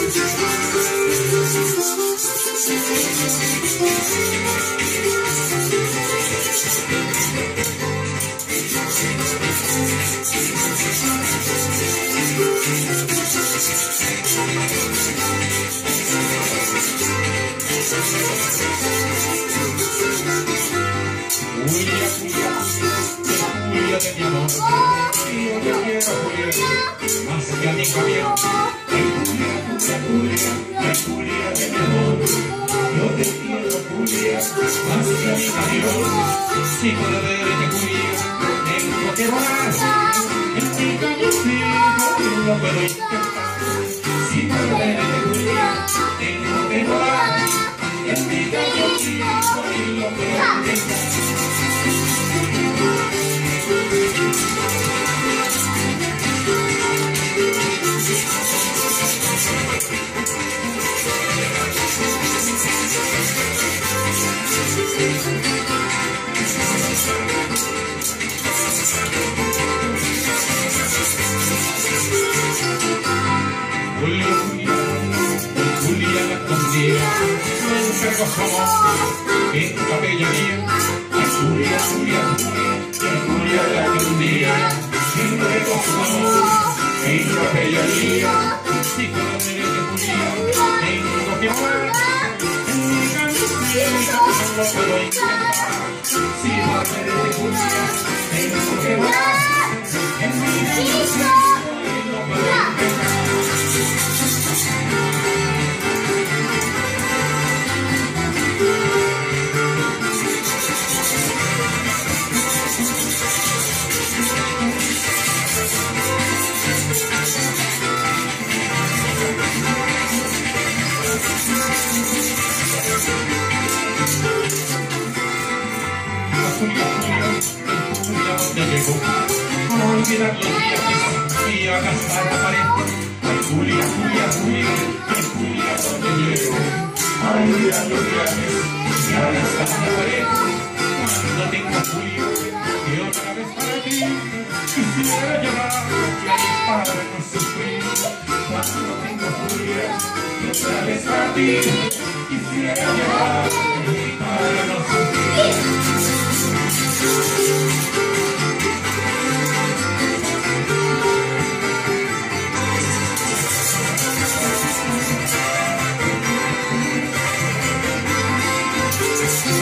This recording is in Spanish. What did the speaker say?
Julia de mi amor, yo te quiero, Julia, más que a mi Javier. Julia de mi amor, yo te quiero, Julia, más que a mi Javier. Si puedo verte, Julia, tengo que volar, en mi camino no puedo intentar. Si puedo verte, Julia, tengo que volar, en mi camino no puedo intentar. Julia la escondida, nunca cojamos en capellanía. Julia la escondida, siempre cojamos en capellanía. Si puedo verte, Julia, tengo que volar, en mi camisa no lo puedo intentar. Si puedo verte, Julia, tengo que volar, en mi camisa no puedo intentar. Julia donde llegó a olvidar los viajes y a gastar la pared. Ay, Julia donde llegó a olvidar los viajes y a gastar la pared. Cuando tengo Julia y otra vez para ti, quisiera llevarte a para no sufrir. Cuando tengo Julia y otra vez para ti, quisiera llevarte para no sufrir.